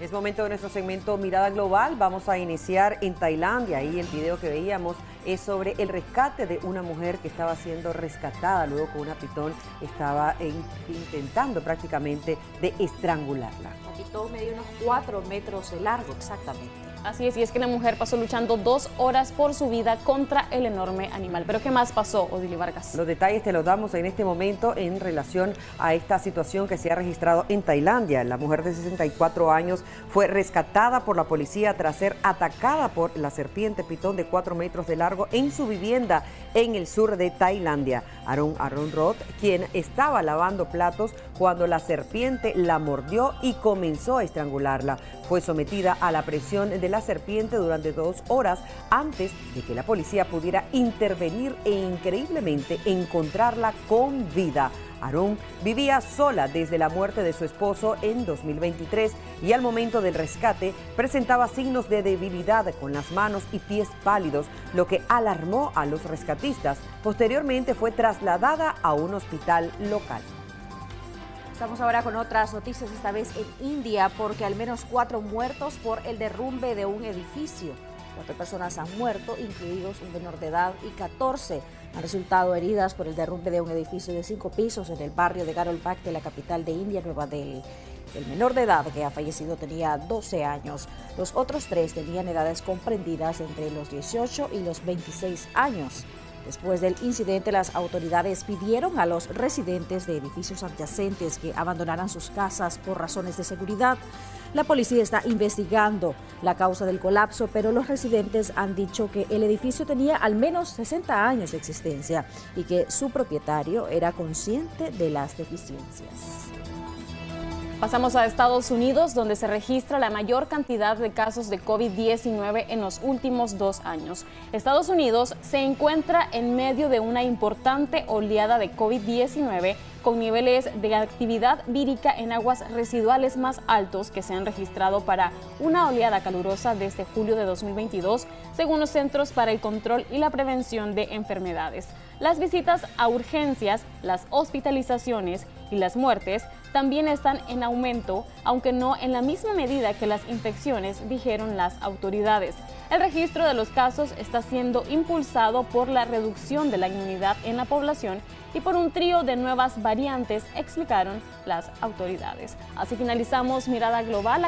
Es momento de nuestro segmento Mirada Global. Vamos a iniciar en Tailandia y el video que veíamos es sobre el rescate de una mujer que estaba siendo rescatada luego que una pitón estaba intentando prácticamente de estrangularla. La pitón medía unos 4 metros de largo exactamente. Así es, y es que la mujer pasó luchando 2 horas por su vida contra el enorme animal. ¿Pero qué más pasó, Odili Vargas? Los detalles te los damos en este momento en relación a esta situación que se ha registrado en Tailandia. La mujer de 64 años fue rescatada por la policía tras ser atacada por la serpiente pitón de 4 metros de largo en su vivienda en el sur de Tailandia. Aaron Roth, quien estaba lavando platos cuando la serpiente la mordió y comenzó a estrangularla. Fue sometida a la presión de la serpiente durante 2 horas antes de que la policía pudiera intervenir e increíblemente encontrarla con vida. Aaron vivía sola desde la muerte de su esposo en 2023 y al momento del rescate presentaba signos de debilidad con las manos y pies pálidos, lo que alarmó a los rescatistas. Posteriormente fue trasladada a un hospital local. Estamos ahora con otras noticias, esta vez en India, porque al menos 4 muertos por el derrumbe de un edificio. 4 personas han muerto, incluidos un menor de edad, y 14 han resultado heridas por el derrumbe de un edificio de 5 pisos en el barrio de Carol Bagh de la capital de India, Nueva Delhi. El menor de edad que ha fallecido tenía 12 años. Los otros 3 tenían edades comprendidas entre los 18 y los 26 años. Después del incidente, las autoridades pidieron a los residentes de edificios adyacentes que abandonaran sus casas por razones de seguridad. La policía está investigando la causa del colapso, pero los residentes han dicho que el edificio tenía al menos 60 años de existencia y que su propietario era consciente de las deficiencias. Pasamos a Estados Unidos, donde se registra la mayor cantidad de casos de COVID-19 en los últimos 2 años. Estados Unidos se encuentra en medio de una importante oleada de COVID-19 con niveles de actividad vírica en aguas residuales más altos que se han registrado para una oleada calurosa desde julio de 2022, según los Centros para el Control y la Prevención de Enfermedades. Las visitas a urgencias, las hospitalizaciones y las muertes también están en aumento, aunque no en la misma medida que las infecciones, dijeron las autoridades. El registro de los casos está siendo impulsado por la reducción de la inmunidad en la población y por un trío de nuevas variantes, explicaron las autoridades. Así finalizamos Mirada Global.